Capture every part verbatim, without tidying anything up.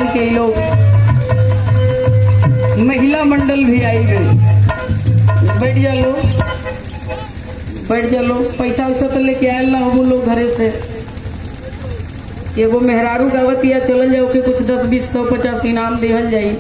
के लोग महिला मंडल भी आई गई। बैठ जा लो, बैठ जा लो। पैसा वैसा तो लेके आयल ना हो लोग घरे से। एगो मेहरारू गावत या चल जाओ के कुछ दस बीस सौ पचास इनाम देहल जाई।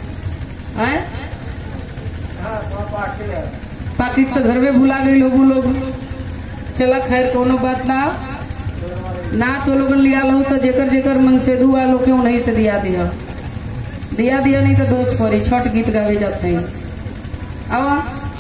पाकिट तो घर में भुला गई लोग लोग। चला खैर कोनो बात ना ना तो लोग लिया लो तो जेकर जेकर मन से दुआ लो क्यों नहीं से दिया दिया दिया दिया नहीं तो दोस्त परी छठ गीत गावे जाते हैं। आवा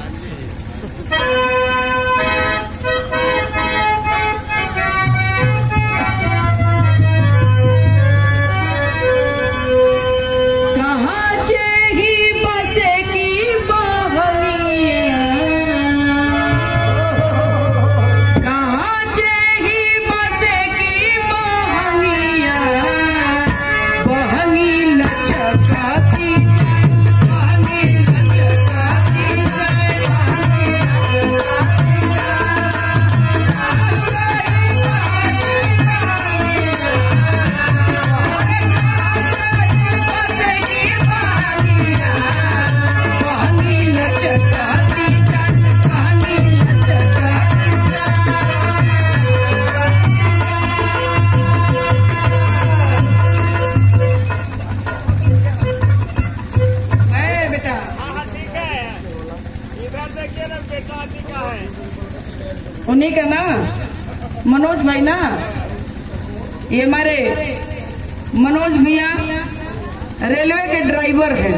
उन्हीं का ना मनोज भाई ना, ये हमारे मनोज भैया रेलवे के ड्राइवर हैं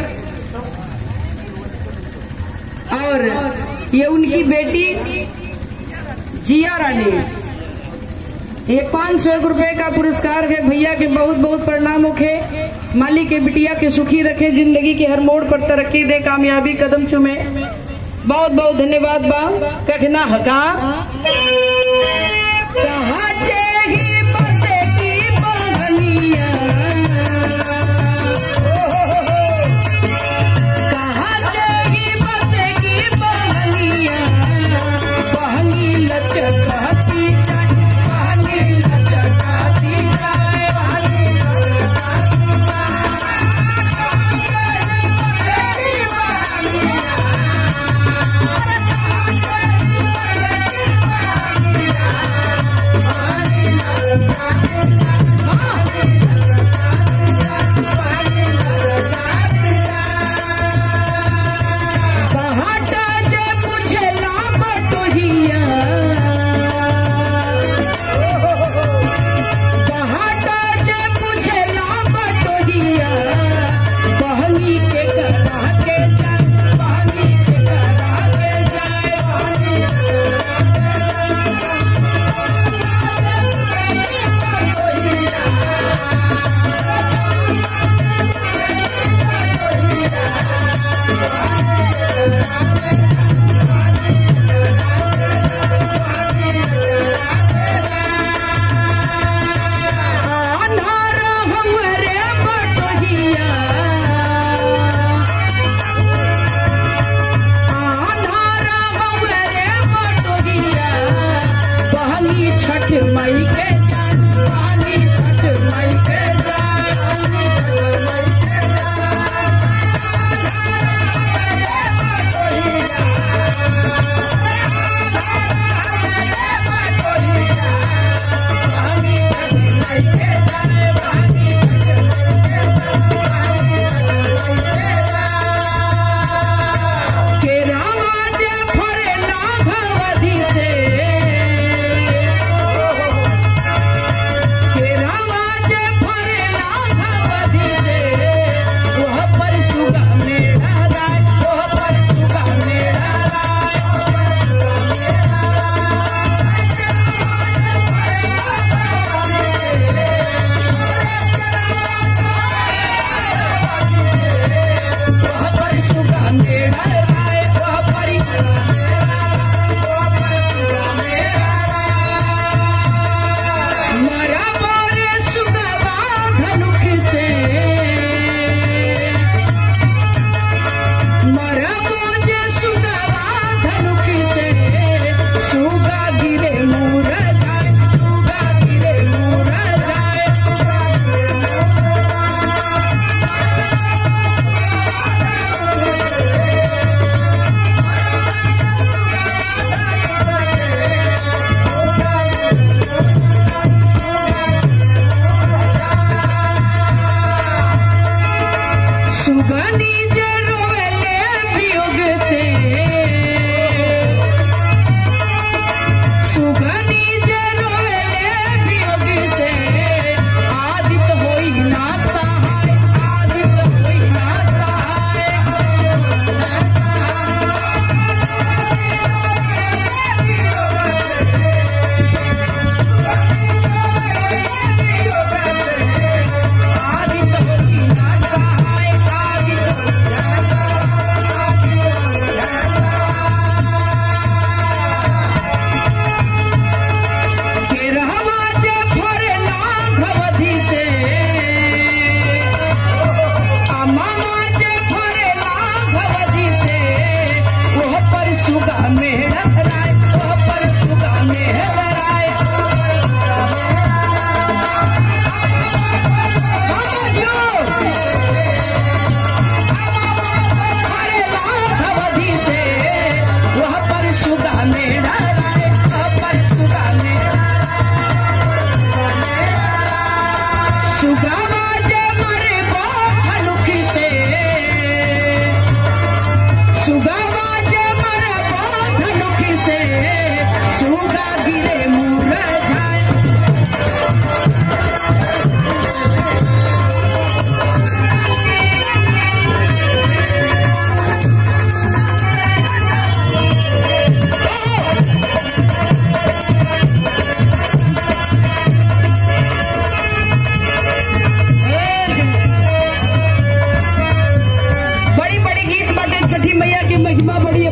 और ये उनकी बेटी जिया रानी। ये पाँच सौ एक रुपए का पुरस्कार है। भैया के बहुत बहुत प्रणाम होखे। मालिक के बिटिया के सुखी रखे, जिंदगी के हर मोड़ पर तरक्की दे, कामयाबी कदम चुमे। बहुत बहुत धन्यवाद बा। कखना हका कहाँ चेही बसे की बहनिया, कहाँ चेही बसे की बहनिया, बहनी लचकती जाए, बहनी लचकती जाए, बहनी लचकती छठ मई के पानी, छठ मई के मारा